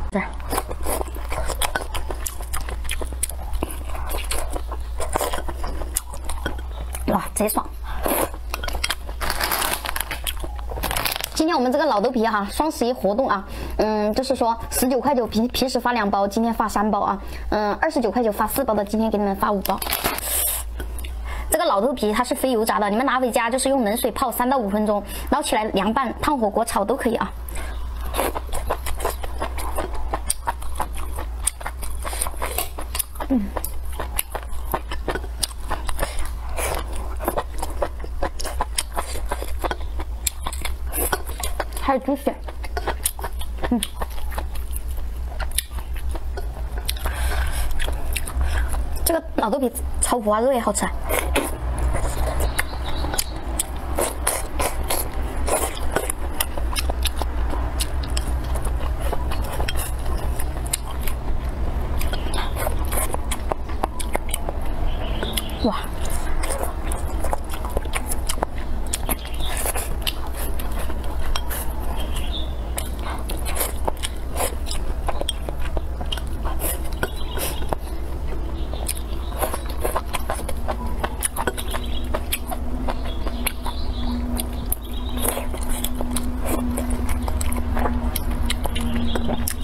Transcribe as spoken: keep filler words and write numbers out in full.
这儿。哇，贼爽！今天我们这个老豆皮哈，双十一活动啊，嗯，就是说十九块九平平时发两包，今天发三包啊，嗯，二十九块九发四包的，今天给你们发五包。这个老豆皮它是非油炸的，你们拿回家就是用冷水泡三到五分钟，捞起来凉拌、烫火锅、炒都可以啊。嗯。 还有猪血，嗯，这个老豆皮炒五花肉也好吃。哇！ Yeah.